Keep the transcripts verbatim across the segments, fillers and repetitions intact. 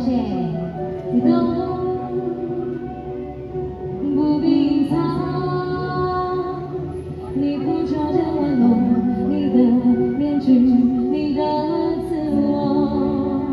谢。你的不必藏，你不着的玩弄，你的面具，你的自我。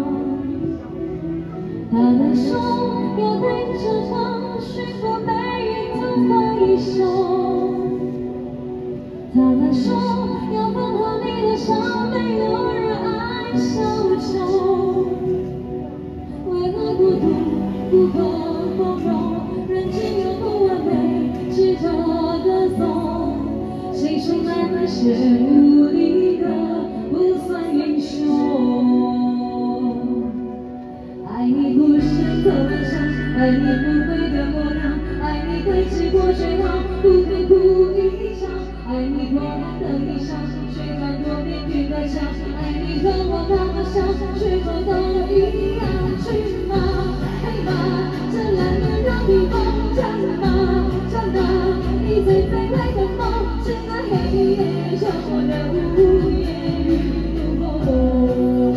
他们说要对着他寻过背影的回首，他们说要缝合你的伤，没有人爱小丑。为何孤独不可包容？人只有不完美，执着歌颂。谁说爱那些努力的不算英雄？爱你不是口岸上，爱你不会的模样，爱你对峙过最好，不肯哭一场。爱你破烂的衣裳，却穿过命运的墙。爱你和我那么像，却走都一样。去吧，飞吧，这蓝绿的披风，站吧，站吧，你最卑微的梦，是那黑夜中的无言与怒吼。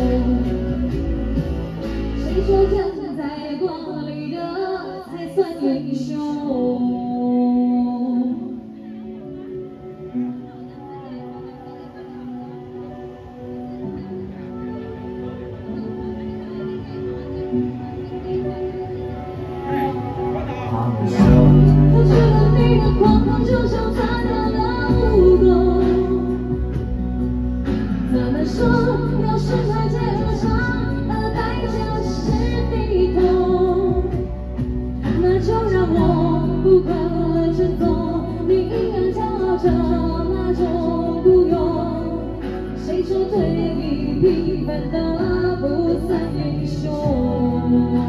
谁说站在光里的才算英雄？我知道你的狂妄就像他的老公。他们说要是台阶而上，而代价是低头，那就让我不可振作。你依然骄傲着那种孤勇。谁说对你平凡的不算英雄？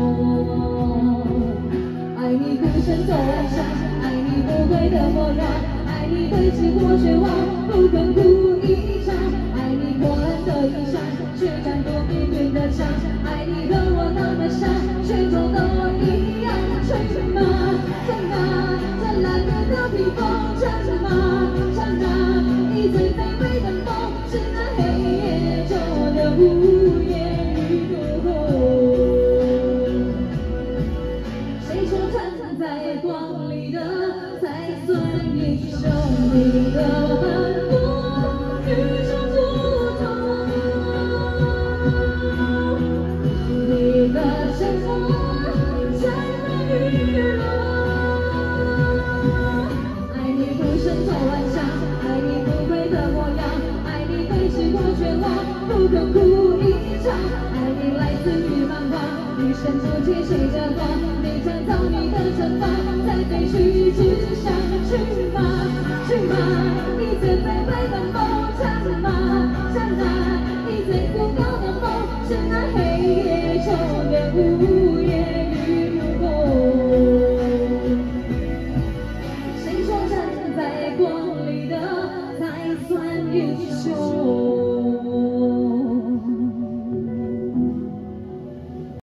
爱你孤身走暗巷，爱你不悔的模样，爱你对峙过绝望，不肯哭一场。爱你破烂的衣裳，却战过命运的墙。爱你和我那么像，却走都一样。吹吧，吹吧，这蓝绿的披风，站吧，站吧，你最卑微的梦，是那黑夜中的无言与怒吼。谁说站在光里的才算英雄？你的寒风与众不同，你的沉默在那雨落。爱你不身走暗巷，爱你不悔的模样，爱你对峙过绝望，不肯哭一场。爱你来自于漫画，余生不解谁的光，你站到你的城堡，在废墟之上。去吧，去吧，你最卑微的梦，站吧，站吧，你最孤高的梦，是那黑夜中的无言与